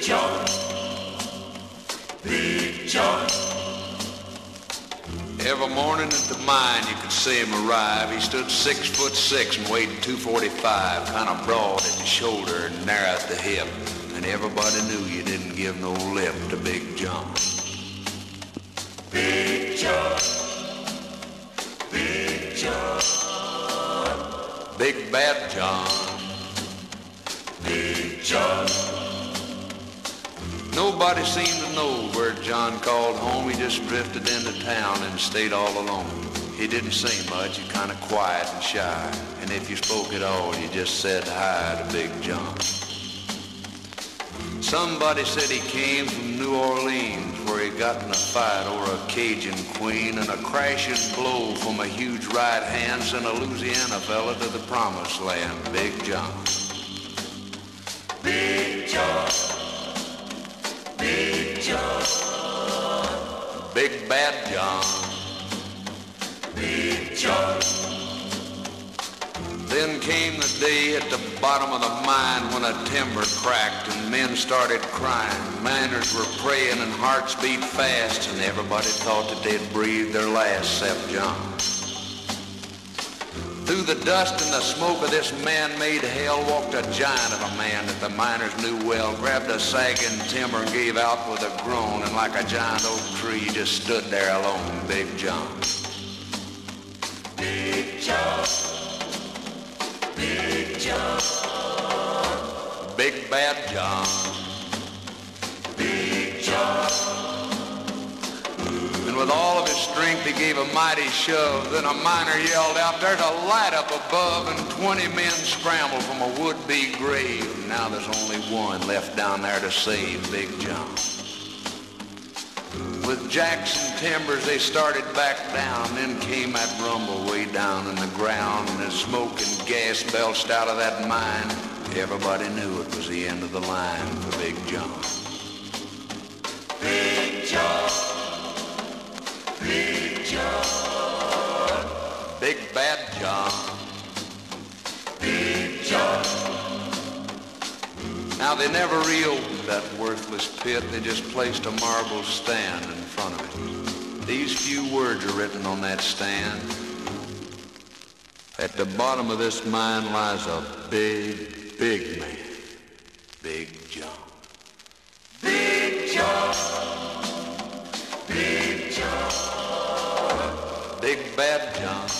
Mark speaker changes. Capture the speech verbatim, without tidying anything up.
Speaker 1: John, Big John.
Speaker 2: Every morning at the mine you could see him arrive. He stood six foot six and weighed two forty-five, kind of broad at the shoulder and narrow at the hip. And everybody knew you didn't give no lip to Big John.
Speaker 1: Big John, Big John,
Speaker 2: Big Bad John,
Speaker 1: Big John.
Speaker 2: Nobody seemed to know where John called home. He just drifted into town and stayed all alone. He didn't say much, he kind of quiet and shy. And if you spoke at all, you just said hi to Big John. Somebody said he came from New Orleans, where he got in a fight over a Cajun queen, and a crashing blow from a huge right hand sent a Louisiana fella to the promised land. Big John.
Speaker 1: Big John, Big John,
Speaker 2: Big Bad John,
Speaker 1: Big John.
Speaker 2: Then came the day at the bottom of the mine when a timber cracked and men started crying. Miners were praying and hearts beat fast, and everybody thought that they'd breathe their last except John. Through the dust and the smoke of this man-made hell walked a giant of a man that the miners knew well, grabbed a sagging timber and gave out with a groan, and like a giant oak tree he just stood there alone, Big John.
Speaker 1: Big John, Big John,
Speaker 2: Big Bad John,
Speaker 1: Big John.
Speaker 2: and with all of his strength he gave a mighty shove. Then a miner yelled out, "There's a light up above," and twenty men scrambled from a would-be grave. Now there's only one left down there to save Big John. With Jackson timbers they started back down, then came that rumble way down in the ground, and as smoke and gas belched out of that mine, everybody knew it was the end of the line for Big John.
Speaker 1: Big John, Big John,
Speaker 2: Big Bad John,
Speaker 1: Big John.
Speaker 2: Now they never reopened that worthless pit, they just placed a marble stand in front of it. These few words are written on that stand. At the bottom of this mine lies a big, big man, Big John.
Speaker 1: Big John, Big John,
Speaker 2: Big Bad John,